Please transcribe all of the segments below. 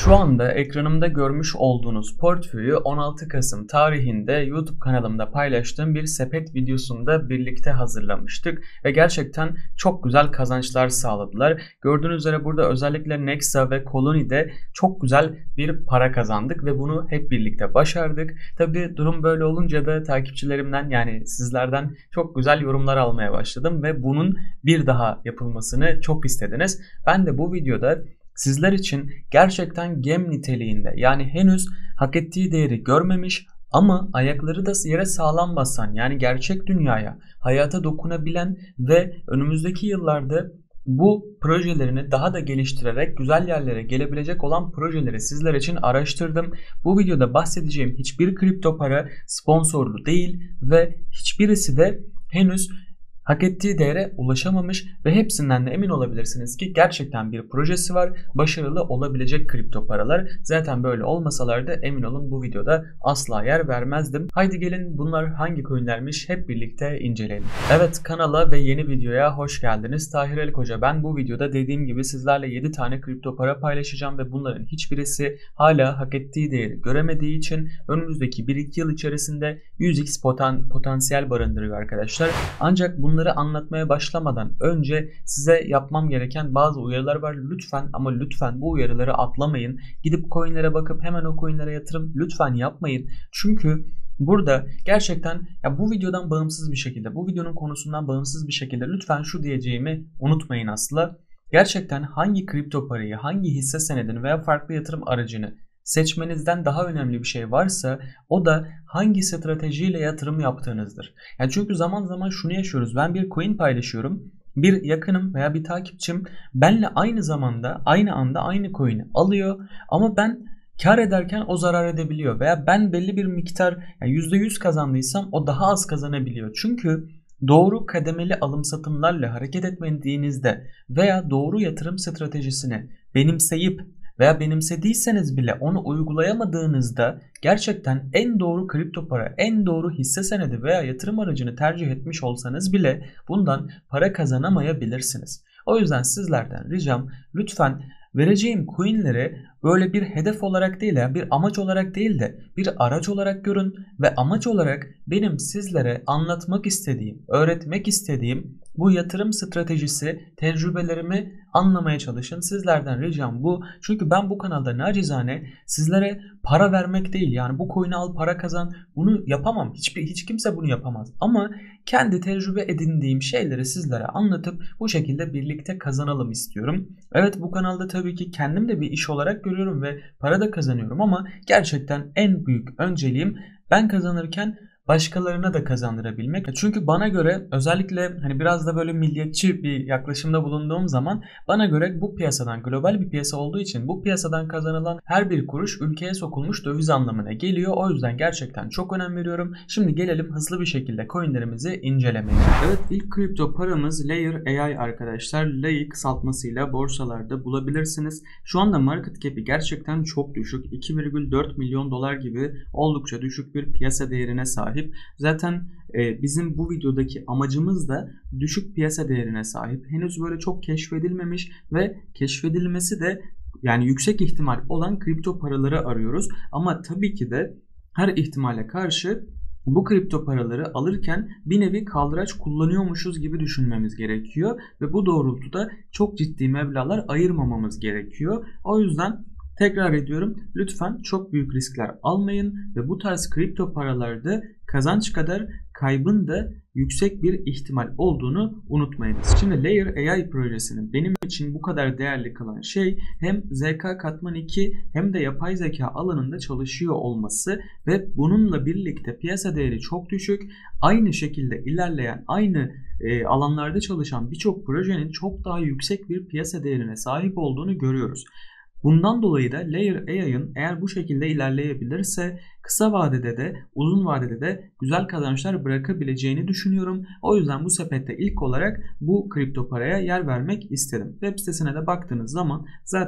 Şu anda ekranımda görmüş olduğunuz portföyü 16 Kasım tarihinde YouTube kanalımda paylaştığım bir sepet videosunda birlikte hazırlamıştık ve gerçekten çok güzel kazançlar sağladılar. Gördüğünüz üzere burada özellikle Nexa ve Colony'de çok güzel bir para kazandık ve bunu hep birlikte başardık. Tabi durum böyle olunca da takipçilerimden, yani sizlerden çok güzel yorumlar almaya başladım ve bunun bir daha yapılmasını çok istediniz. Ben de bu videoda sizler için gerçekten gem niteliğinde, yani henüz hak ettiği değeri görmemiş ama ayakları da yere sağlam basan, yani gerçek dünyaya, hayata dokunabilen ve önümüzdeki yıllarda bu projelerini daha da geliştirerek güzel yerlere gelebilecek olan projeleri sizler için araştırdım. Bu videoda bahsedeceğim hiçbir kripto para sponsorlu değil ve hiçbirisi de henüz hak ettiği değere ulaşamamış ve hepsinden de emin olabilirsiniz ki gerçekten bir projesi var, başarılı olabilecek kripto paralar. Zaten böyle olmasalar da emin olun bu videoda asla yer vermezdim. Haydi gelin bunlar hangi coinlermiş hep birlikte inceleyelim. Evet, kanala ve yeni videoya hoş geldiniz. Tahir Ali Koca ben. Bu videoda dediğim gibi sizlerle 7 tane kripto para paylaşacağım ve bunların hiçbirisi hala hak ettiği değeri göremediği için önümüzdeki 1-2 yıl içerisinde 100x potansiyel barındırıyor arkadaşlar. Ancak bunları anlatmaya başlamadan önce size yapmam gereken bazı uyarılar var. Lütfen ama lütfen bu uyarıları atlamayın. Gidip coinlere bakıp hemen o coinlere yatırım lütfen yapmayın. Çünkü burada gerçekten bu videodan bağımsız bir şekilde, bu videonun konusundan bağımsız bir şekilde lütfen şu diyeceğimi unutmayın asla. Gerçekten hangi kripto parayı, hangi hisse senedini veya farklı yatırım aracını seçmenizden daha önemli bir şey varsa o da hangi stratejiyle yatırım yaptığınızdır. Yani çünkü zaman zaman şunu yaşıyoruz. Ben bir coin paylaşıyorum. Bir yakınım veya bir takipçim benle aynı zamanda, aynı anda aynı coin'i alıyor ama ben kar ederken o zarar edebiliyor veya ben belli bir miktar, yani %100 kazandıysam o daha az kazanabiliyor. Çünkü doğru kademeli alım satımlarla hareket etmediğinizde veya doğru yatırım stratejisini benimseyip veya benimsediyseniz bile onu uygulayamadığınızda gerçekten en doğru kripto para, en doğru hisse senedi veya yatırım aracını tercih etmiş olsanız bile bundan para kazanamayabilirsiniz. O yüzden sizlerden ricam lütfen vereceğim coinleri böyle bir hedef olarak değil, yani bir amaç olarak değil de bir araç olarak görün ve amaç olarak benim sizlere anlatmak istediğim, öğretmek istediğim bu yatırım stratejisi, tecrübelerimi anlamaya çalışın. Sizlerden ricam bu. Çünkü ben bu kanalda nacizane sizlere para vermek değil, yani bu coin'i al para kazan, bunu yapamam. Hiç kimse bunu yapamaz. Ama kendi tecrübe edindiğim şeyleri sizlere anlatıp bu şekilde birlikte kazanalım istiyorum. Evet, bu kanalda tabii ki kendim de bir iş olarak görüyorum ve para da kazanıyorum ama gerçekten en büyük önceliğim ben kazanırken başkalarına da kazandırabilmek. Çünkü bana göre, özellikle hani biraz da böyle milliyetçi bir yaklaşımda bulunduğum zaman, bana göre bu piyasadan, global bir piyasa olduğu için bu piyasadan kazanılan her bir kuruş ülkeye sokulmuş döviz anlamına geliyor. O yüzden gerçekten çok önem veriyorum. Şimdi gelelim hızlı bir şekilde coinlerimizi incelemeye. Evet, ilk kripto paramız Layer AI arkadaşlar. Lai kısaltmasıyla borsalarda bulabilirsiniz. Şu anda market cap'i gerçekten çok düşük. 2,4 milyon dolar gibi oldukça düşük bir piyasa değerine sahip. Zaten bizim bu videodaki amacımız da düşük piyasa değerine sahip, henüz böyle çok keşfedilmemiş ve keşfedilmesi de yani yüksek ihtimal olan kripto paraları arıyoruz. Ama tabii ki de her ihtimale karşı bu kripto paraları alırken bir nevi kaldıraç kullanıyormuşuz gibi düşünmemiz gerekiyor ve bu doğrultuda çok ciddi meblağlar ayırmamamız gerekiyor. O yüzden tekrar ediyorum, lütfen çok büyük riskler almayın ve bu tarz kripto paralarda kazanç kadar kaybın da yüksek bir ihtimal olduğunu unutmayınız. Şimdi Layer AI projesinin benim için bu kadar değerli kılan şey hem ZK Katman 2 hem de yapay zeka alanında çalışıyor olması ve bununla birlikte piyasa değeri çok düşük, aynı şekilde ilerleyen, aynı alanlarda çalışan birçok projenin çok daha yüksek bir piyasa değerine sahip olduğunu görüyoruz. Bundan dolayı da Layer AI'ın eğer bu şekilde ilerleyebilirse kısa vadede de uzun vadede de güzel kazançlar bırakabileceğini düşünüyorum. O yüzden bu sepette ilk olarak bu kripto paraya yer vermek istedim. Web sitesine de baktığınız zaman zaten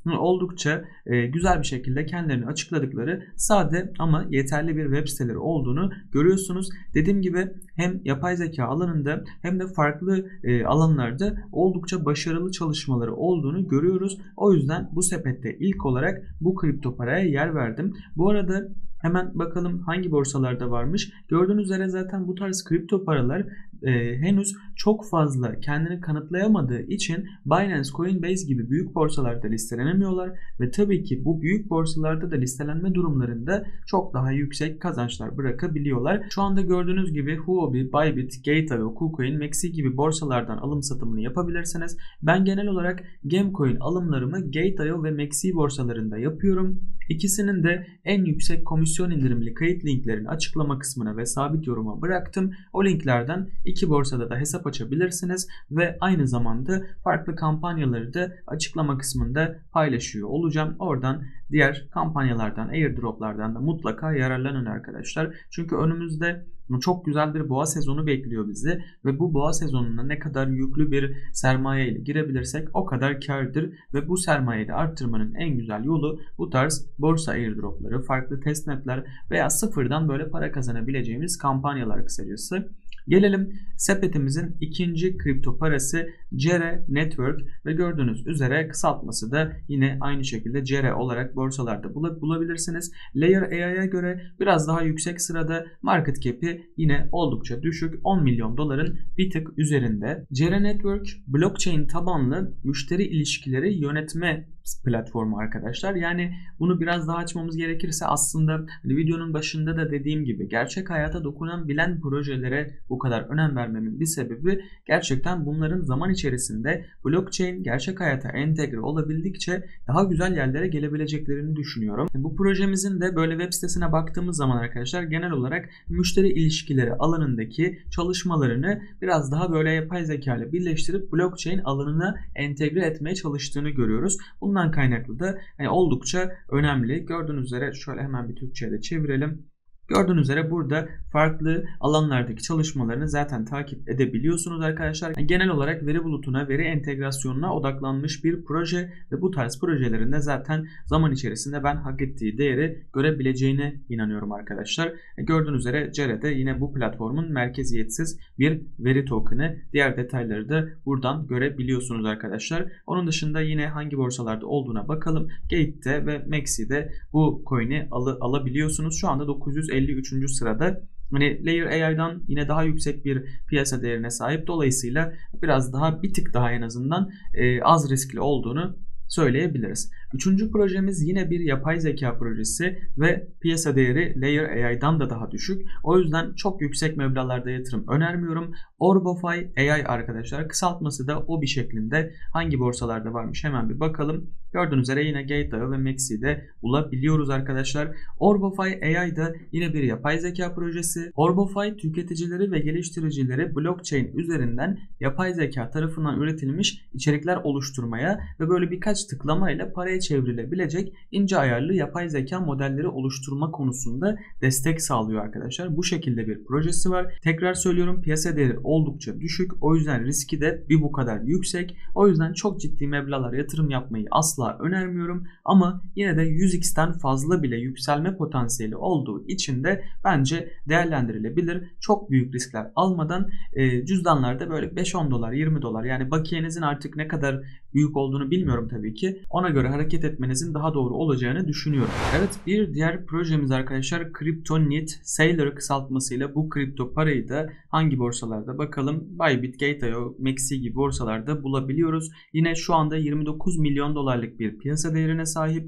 oldukça güzel bir şekilde kendilerini açıkladıkları sade ama yeterli bir web siteleri olduğunu görüyorsunuz. Dediğim gibi hem yapay zeka alanında hem de farklı alanlarda oldukça başarılı çalışmaları olduğunu görüyoruz. O yüzden bu sepette ilk olarak bu kripto paraya yer verdim. Bu arada hemen bakalım hangi borsalarda varmış. Gördüğünüz üzere zaten bu tarz kripto paralar henüz çok fazla kendini kanıtlayamadığı için Binance, Coinbase gibi büyük borsalarda listelenemiyorlar ve tabii ki bu büyük borsalarda da listelenme durumlarında çok daha yüksek kazançlar bırakabiliyorlar. Şu anda gördüğünüz gibi Huobi, Bybit, Gate.io, KuCoin, Maxi gibi borsalardan alım satımını yapabilirsiniz. Ben genel olarak Gamecoin alımlarımı Gate.io ve Maxi borsalarında yapıyorum. İkisinin de en yüksek komisyon indirimli kayıt linklerini açıklama kısmına ve sabit yoruma bıraktım. O linklerden iki borsada da hesap açabilirsiniz ve aynı zamanda farklı kampanyaları da açıklama kısmında paylaşıyor olacağım. Oradan diğer kampanyalardan, airdroplardan da mutlaka yararlanın arkadaşlar. Çünkü önümüzde çok güzel bir boğa sezonu bekliyor bizi ve bu boğa sezonuna ne kadar yüklü bir sermaye ile girebilirsek o kadar kârdır ve bu sermayeyi de arttırmanın en güzel yolu bu tarz borsa airdropları, farklı testnetler veya sıfırdan böyle para kazanabileceğimiz kampanyalar kısacası. Gelelim sepetimizin ikinci kripto parası Cere Network ve gördüğünüz üzere kısaltması da yine aynı şekilde Cere olarak borsalarda bulabilirsiniz. Layer AI'ya göre biraz daha yüksek sırada, market cap'i yine oldukça düşük, 10 milyon doların bir tık üzerinde. Cere Network blockchain tabanlı müşteri ilişkileri yönetme platformu arkadaşlar. Yani bunu biraz daha açmamız gerekirse aslında videonun başında da dediğim gibi gerçek hayata dokunan bilen projelere bu kadar önem vermemin bir sebebi gerçekten bunların zaman içerisinde blockchain gerçek hayata entegre olabildikçe daha güzel yerlere gelebileceklerini düşünüyorum. Bu projemizin de böyle web sitesine baktığımız zaman arkadaşlar genel olarak müşteri ilişkileri alanındaki çalışmalarını biraz daha böyle yapay zeka ile birleştirip blockchain alanına entegre etmeye çalıştığını görüyoruz. Bundan kaynaklı da oldukça önemli. Gördüğünüz üzere şöyle hemen bir Türkçe'ye de çevirelim. Gördüğünüz üzere burada farklı alanlardaki çalışmalarını zaten takip edebiliyorsunuz arkadaşlar. Genel olarak veri bulutuna, veri entegrasyonuna odaklanmış bir proje ve bu tarz projelerinde zaten zaman içerisinde ben hak ettiği değeri görebileceğine inanıyorum arkadaşlar. Gördüğünüz üzere Cere'de yine bu platformun merkeziyetsiz bir veri token'ı. Diğer detayları da buradan görebiliyorsunuz arkadaşlar. Onun dışında yine hangi borsalarda olduğuna bakalım. Gate'de ve Maxi'de bu coin'i alabiliyorsunuz. Şu anda 953. sırada. Layer AI'dan yine daha yüksek bir piyasa değerine sahip. Dolayısıyla biraz daha bir tık daha en azından az riskli olduğunu söyleyebiliriz. Üçüncü projemiz yine bir yapay zeka projesi ve piyasa değeri Layer AI'dan da daha düşük. O yüzden çok yüksek meblağlarda yatırım önermiyorum. Orbofy AI arkadaşlar, kısaltması da o bir şeklinde. Hangi borsalarda varmış hemen bir bakalım. Gördüğünüz üzere yine Gate.io ve Maxi'de bulabiliyoruz arkadaşlar. Orbofy AI da yine bir yapay zeka projesi. Orbofy tüketicileri ve geliştiricileri blockchain üzerinden yapay zeka tarafından üretilmiş içerikler oluşturmaya ve böyle birkaç tıklamayla paraya çevrilebilecek ince ayarlı yapay zeka modelleri oluşturma konusunda destek sağlıyor arkadaşlar. Bu şekilde bir projesi var. Tekrar söylüyorum, piyasa değeri oldukça düşük. O yüzden riski de bir bu kadar yüksek. O yüzden çok ciddi meblağlar yatırım yapmayı asla önermiyorum. Ama yine de 100x'ten fazla bile yükselme potansiyeli olduğu için de bence değerlendirilebilir. Çok büyük riskler almadan cüzdanlarda böyle 5-10 dolar, 20 dolar, yani bakiyenizin artık ne kadar büyük olduğunu bilmiyorum tabii ki. Ona göre hareket etmenizin daha doğru olacağını düşünüyorum. Evet, bir diğer projemiz arkadaşlar CryptoNit, Sailor kısaltmasıyla bu kripto parayı da hangi borsalarda bakalım. Bybit, Gate.io, Maxi gibi borsalarda bulabiliyoruz. Yine şu anda 29 milyon dolarlık bir piyasa değerine sahip,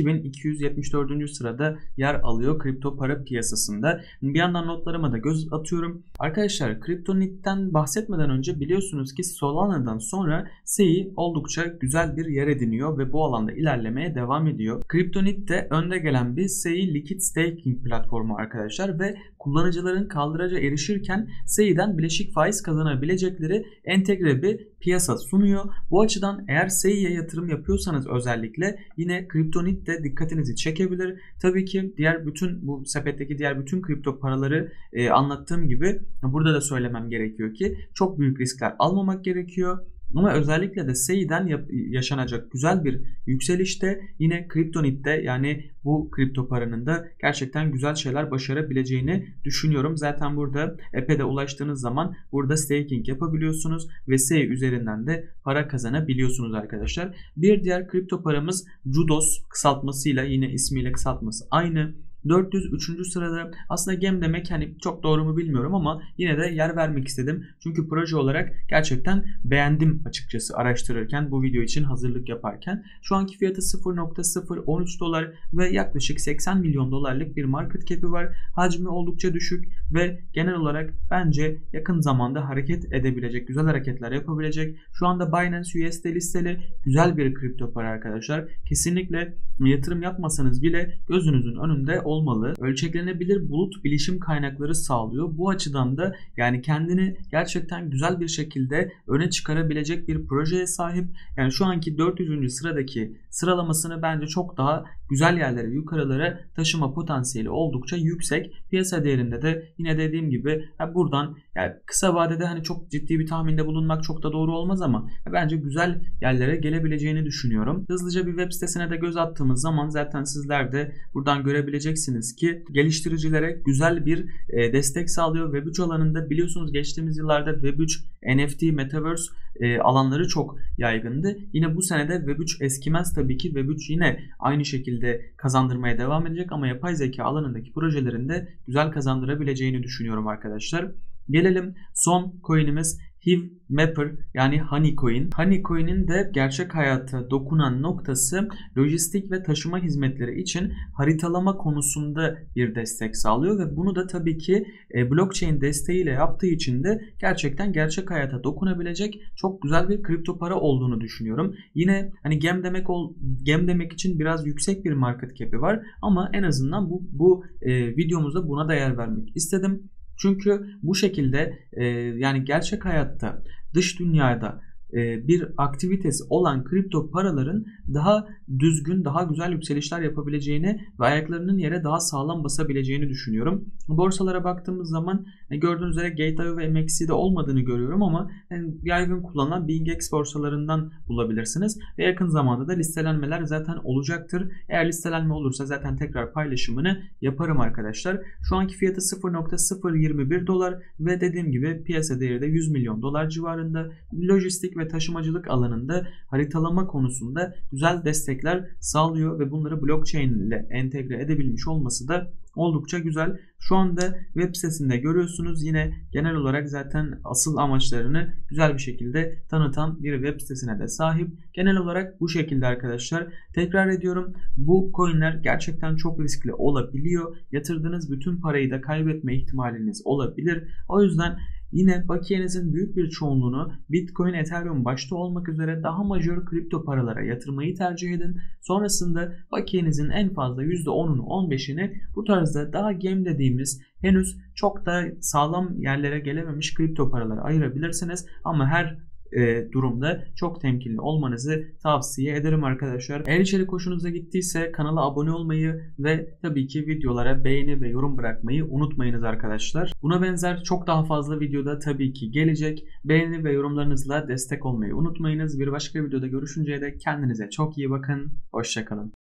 2274. sırada yer alıyor kripto para piyasasında. Bir yandan notlarıma da göz atıyorum. Arkadaşlar CryptoNit'ten bahsetmeden önce biliyorsunuz ki Solana'dan sonra Sei oldukça güzel bir yer ediniyor ve bu alanda ilerlemeye devam ediyor. CryptoNit de önde gelen bir Sei Liquid Staking platformu arkadaşlar ve kullanıcıların kaldıraca erişirken Sei'den bileşik faiz kazanabilecekleri entegre bir piyasa sunuyor. Bu açıdan eğer Sei'ye yatırım yapıyorsanız özellikle yine CryptoNit de dikkatinizi çekebilir. Tabii ki bu sepetteki diğer bütün kripto paraları anlattığım gibi burada da söylemem gerekiyor ki çok büyük riskler almamak gerekiyor. Ama özellikle de SEI'den yaşanacak güzel bir yükselişte yine Kryptonit'te, yani bu kripto paranın da gerçekten güzel şeyler başarabileceğini düşünüyorum. Zaten burada EPE'de ulaştığınız zaman burada staking yapabiliyorsunuz ve SEI üzerinden de para kazanabiliyorsunuz arkadaşlar. Bir diğer kripto paramız Judos, kısaltmasıyla, yine ismiyle kısaltması aynı. 403. sırada. Aslında gem demek hani çok doğru mu bilmiyorum ama yine de yer vermek istedim. Çünkü proje olarak gerçekten beğendim açıkçası araştırırken, bu video için hazırlık yaparken. Şu anki fiyatı 0.013 dolar ve yaklaşık 80 milyon dolarlık bir market cap'i var. Hacmi oldukça düşük ve genel olarak bence yakın zamanda hareket edebilecek, güzel hareketler yapabilecek. Şu anda Binance USD listeli güzel bir kripto para arkadaşlar. Kesinlikle yatırım yapmasanız bile gözünüzün önünde olmalı. Ölçeklenebilir bulut bilişim kaynakları sağlıyor. Bu açıdan da yani kendini gerçekten güzel bir şekilde öne çıkarabilecek bir projeye sahip. Yani şu anki 400. sıradaki sıralamasını bence çok daha güzel yerlere, yukarılara taşıma potansiyeli oldukça yüksek. Piyasa değerinde de yine dediğim gibi buradan yani kısa vadede hani çok ciddi bir tahminde bulunmak çok da doğru olmaz ama bence güzel yerlere gelebileceğini düşünüyorum. Hızlıca bir web sitesine de göz attığımız zaman zaten sizler de buradan görebileceksiniz ki geliştiricilere güzel bir destek sağlıyor. Web3 alanında biliyorsunuz geçtiğimiz yıllarda Web3, NFT, Metaverse alanları çok yaygındı. Yine bu senede Web3 eskimez tabii ki. Web3 yine aynı şekilde kazandırmaya devam edecek ama yapay zeka alanındaki projelerinde güzel kazandırabileceğini düşünüyorum arkadaşlar. Gelelim son coin'imiz Hive Mapper, yani Honeycoin. Honeycoin'in de gerçek hayata dokunan noktası lojistik ve taşıma hizmetleri için haritalama konusunda bir destek sağlıyor ve bunu da tabii ki blockchain desteğiyle yaptığı için de gerçekten gerçek hayata dokunabilecek çok güzel bir kripto para olduğunu düşünüyorum. Yine hani gem demek için biraz yüksek bir market cap'i var ama en azından bu videomuzda buna da yer vermek istedim. Çünkü bu şekilde yani gerçek hayatta, dış dünyada bir aktivitesi olan kripto paraların daha düzgün, daha güzel yükselişler yapabileceğini ve ayaklarının yere daha sağlam basabileceğini düşünüyorum. Borsalara baktığımız zaman gördüğünüz üzere Gate.io ve MXC'de olmadığını görüyorum ama yaygın kullanılan BingX borsalarından bulabilirsiniz. Ve yakın zamanda da listelenmeler zaten olacaktır. Eğer listelenme olursa zaten tekrar paylaşımını yaparım arkadaşlar. Şu anki fiyatı 0.021 dolar ve dediğim gibi piyasa değeri de 100 milyon dolar civarında. Lojistik ve taşımacılık alanında haritalama konusunda güzel destekler sağlıyor ve bunları blockchain ile entegre edebilmiş olması da oldukça güzel. Şu anda web sitesinde görüyorsunuz. Yine genel olarak zaten asıl amaçlarını güzel bir şekilde tanıtan bir web sitesine de sahip. Genel olarak bu şekilde arkadaşlar. Tekrar ediyorum, bu coinler gerçekten çok riskli olabiliyor. Yatırdığınız bütün parayı da kaybetme ihtimaliniz olabilir. O yüzden yine bakiyenizin büyük bir çoğunluğunu Bitcoin, Ethereum başta olmak üzere daha majör kripto paralara yatırmayı tercih edin. Sonrasında bakiyenizin en fazla %10'unu 15'ini bu tarzda daha gem dediğimiz henüz çok da sağlam yerlere gelememiş kripto paralara ayırabilirsiniz. Ama her durumda çok temkinli olmanızı tavsiye ederim arkadaşlar. Eğer içerik hoşunuza gittiyse kanala abone olmayı ve tabii ki videolara beğeni ve yorum bırakmayı unutmayınız arkadaşlar. Buna benzer çok daha fazla videoda tabii ki gelecek. Beğeni ve yorumlarınızla destek olmayı unutmayınız. Bir başka videoda görüşünceye dek kendinize çok iyi bakın. Hoşça kalın.